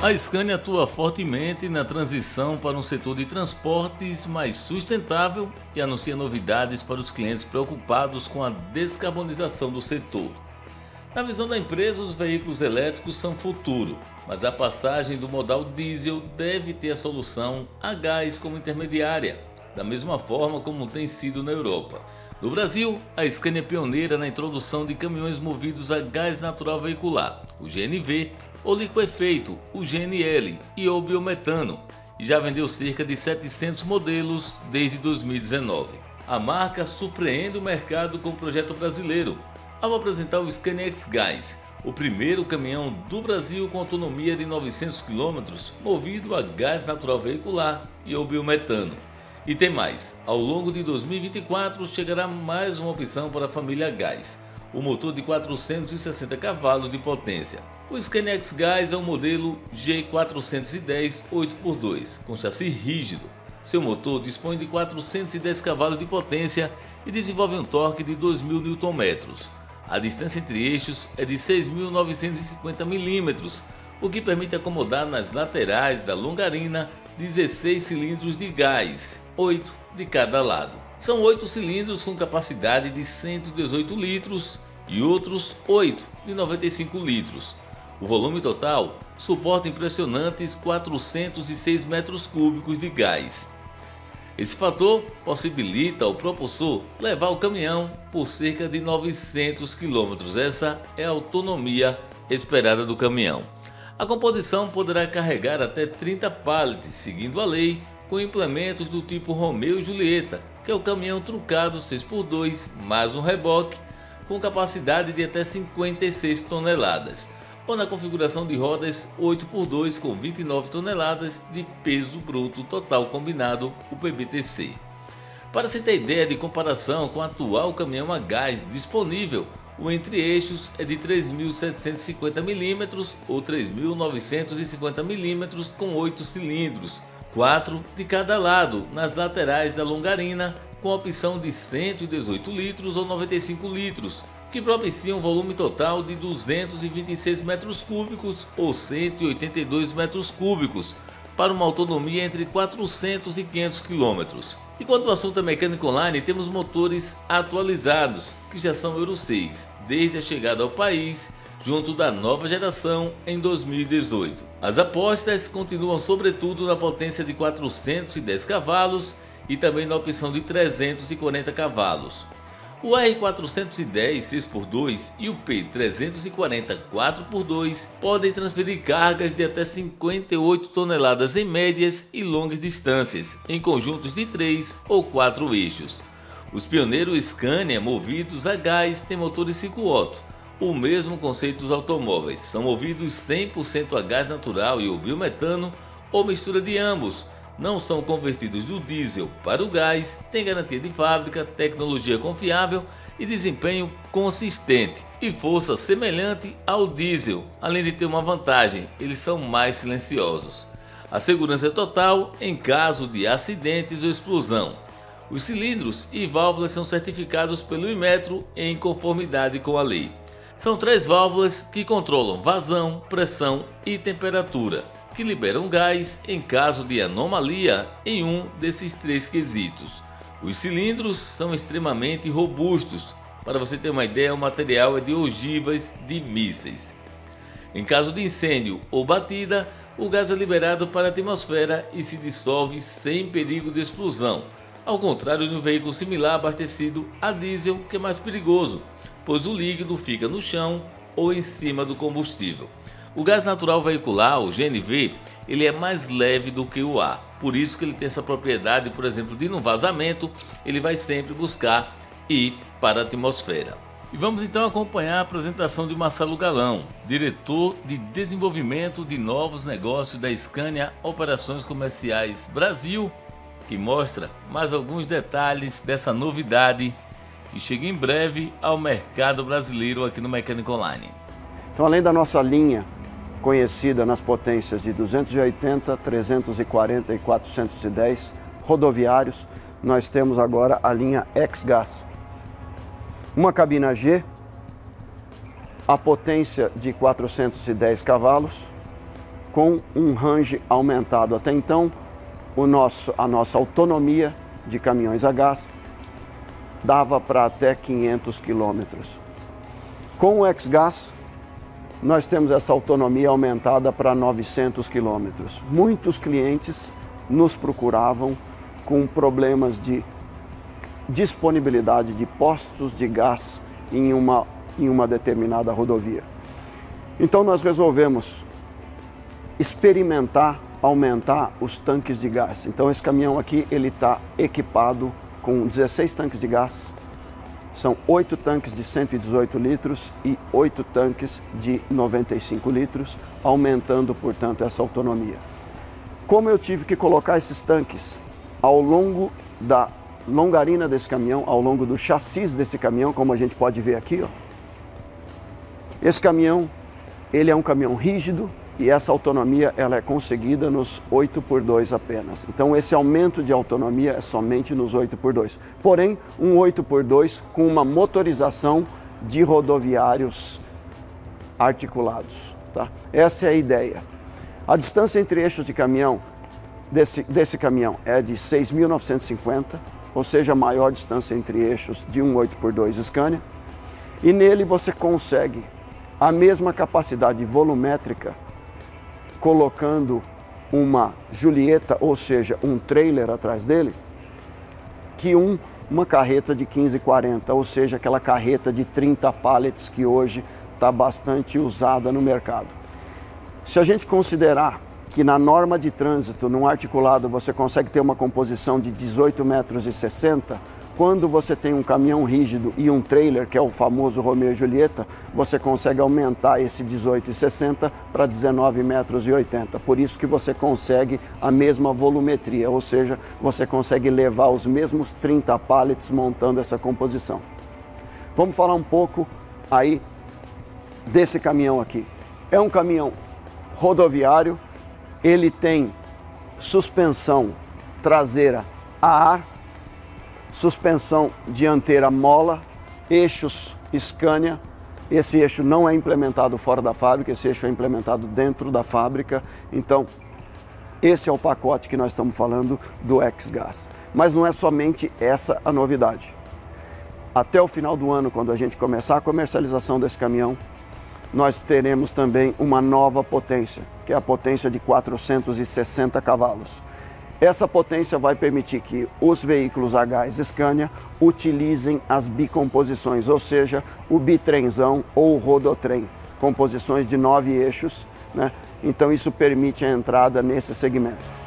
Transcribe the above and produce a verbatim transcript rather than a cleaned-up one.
A Scania atua fortemente na transição para um setor de transportes mais sustentável e anuncia novidades para os clientes preocupados com a descarbonização do setor. Na visão da empresa, os veículos elétricos são futuro, mas a passagem do modal diesel deve ter a solução a gás como intermediária, da mesma forma como tem sido na Europa. No Brasil, a Scania é pioneira na introdução de caminhões movidos a gás natural veicular, o G N V, ou liquefeito, o G N L, e ou biometano, e já vendeu cerca de setecentos modelos desde dois mil e dezenove. A marca surpreende o mercado com o projeto brasileiro, ao apresentar o Scania X-Gás, o primeiro caminhão do Brasil com autonomia de novecentos quilômetros, movido a gás natural veicular e ou biometano. E tem mais, ao longo de dois mil e vinte e quatro chegará mais uma opção para a família Gás, o motor de quatrocentos e sessenta cavalos de potência. O Scania X-Gás é o modelo G quatrocentos e dez oito por dois, com chassi rígido. Seu motor dispõe de quatrocentos e dez cavalos de potência e desenvolve um torque de dois mil newton-metros. A distância entre eixos é de seis mil novecentos e cinquenta milímetros, o que permite acomodar nas laterais da longarina dezesseis cilindros de gás, oito de cada lado. São oito cilindros com capacidade de cento e dezoito litros e outros oito de noventa e cinco litros. O volume total suporta impressionantes quatrocentos e seis metros cúbicos de gás. Esse fator possibilita ao propulsor levar o caminhão por cerca de novecentos quilômetros. Essa é a autonomia esperada do caminhão. A composição poderá carregar até trinta pallets, seguindo a lei, com implementos do tipo Romeo e Julieta, que é o caminhão trucado seis por dois mais um reboque, com capacidade de até cinquenta e seis toneladas, ou na configuração de rodas oito por dois com vinte e nove toneladas de peso bruto total combinado, o P B T C. Para se ter ideia de comparação com o atual caminhão a gás disponível, o entre-eixos é de três mil setecentos e cinquenta milímetros ou três mil novecentos e cinquenta milímetros com oito cilindros, quatro de cada lado nas laterais da longarina, com opção de cento e dezoito litros ou noventa e cinco litros, que propicia um volume total de duzentos e vinte e seis metros cúbicos ou cento e oitenta e dois metros cúbicos, para uma autonomia entre quatrocentos e quinhentos quilômetros. E quanto ao assunto é mecânica online, temos motores atualizados, que já são Euro seis, desde a chegada ao país, junto da nova geração em dois mil e dezoito. As apostas continuam sobretudo na potência de quatrocentos e dez cavalos e também na opção de trezentos e quarenta cavalos. O R quatrocentos e dez seis por dois e o P trezentos e quarenta quatro por dois podem transferir cargas de até cinquenta e oito toneladas em médias e longas distâncias, em conjuntos de três ou quatro eixos. Os pioneiros Scania movidos a gás têm motores ciclo-Otto, o mesmo conceito dos automóveis, são movidos cem por cento a gás natural e o biometano ou mistura de ambos. Não são convertidos do diesel para o gás, têm garantia de fábrica, tecnologia confiável e desempenho consistente e força semelhante ao diesel, além de ter uma vantagem, eles são mais silenciosos. A segurança é total em caso de acidentes ou explosão. Os cilindros e válvulas são certificados pelo Inmetro em conformidade com a lei. São três válvulas que controlam vazão, pressão e temperatura, que liberam gás em caso de anomalia em um desses três quesitos. Os cilindros são extremamente robustos. Para você ter uma ideia, o material é de ogivas de mísseis. Em caso de incêndio ou batida, o gás é liberado para a atmosfera e se dissolve sem perigo de explosão, ao contrário de um veículo similar abastecido a diesel, que é mais perigoso, pois o líquido fica no chão ou em cima do combustível. O gás natural veicular, o G N V, ele é mais leve do que o ar, por isso que ele tem essa propriedade, por exemplo, de num vazamento, ele vai sempre buscar ir para a atmosfera. E vamos então acompanhar a apresentação de Marcelo Galão, diretor de desenvolvimento de novos negócios da Scania Operações Comerciais Brasil, que mostra mais alguns detalhes dessa novidade que chega em breve ao mercado brasileiro aqui no Mecânica Online. Então, além da nossa linha conhecida nas potências de duzentos e oitenta, trezentos e quarenta e quatrocentos e dez rodoviários, nós temos agora a linha X-Gas. Uma cabina G, a potência de quatrocentos e dez cavalos, com um range aumentado. Até então, o nosso, a nossa autonomia de caminhões a gás dava para até quinhentos quilômetros. Com o X-Gas, nós temos essa autonomia aumentada para novecentos quilômetros. Muitos clientes nos procuravam com problemas de disponibilidade de postos de gás em uma, em uma determinada rodovia. Então nós resolvemos experimentar, aumentar os tanques de gás. Então esse caminhão aqui, ele está equipado com dezesseis tanques de gás, são oito tanques de cento e dezoito litros e oito tanques de noventa e cinco litros, aumentando, portanto, essa autonomia. Como eu tive que colocar esses tanques ao longo da longarina desse caminhão, ao longo do chassi desse caminhão, como a gente pode ver aqui, ó. Esse caminhão, ele é um caminhão rígido e essa autonomia ela é conseguida nos oito por dois apenas. Então esse aumento de autonomia é somente nos oito por dois. Porém, um oito por dois com uma motorização de rodoviários articulados, tá? Essa é a ideia. A distância entre eixos de caminhão, desse, desse caminhão, é de seis mil novecentos e cinquenta, ou seja, a maior distância entre eixos de um oito por dois Scania. E nele você consegue a mesma capacidade volumétrica colocando uma Julieta, ou seja, um trailer atrás dele, que um, uma carreta de quinze quarenta, ou seja, aquela carreta de trinta pallets que hoje está bastante usada no mercado. Se a gente considerar que na norma de trânsito, num articulado, você consegue ter uma composição de dezoito metros e sessenta, quando você tem um caminhão rígido e um trailer, que é o famoso Romeo e Julieta, você consegue aumentar esse dezoito e sessenta para dezenove metros e oitenta. Por isso que você consegue a mesma volumetria, ou seja, você consegue levar os mesmos trinta pallets montando essa composição. Vamos falar um pouco aí desse caminhão aqui. É um caminhão rodoviário, ele tem suspensão traseira a ar, suspensão dianteira mola, eixos Scania. Esse eixo não é implementado fora da fábrica, esse eixo é implementado dentro da fábrica. Então, esse é o pacote que nós estamos falando do X-Gas. Mas não é somente essa a novidade. Até o final do ano, quando a gente começar a comercialização desse caminhão, nós teremos também uma nova potência, que é a potência de quatrocentos e sessenta cavalos. Essa potência vai permitir que os veículos a gás Scania utilizem as bicomposições, ou seja, o bitrenzão ou o rodotrem, composições de nove eixos, né? Então isso permite a entrada nesse segmento.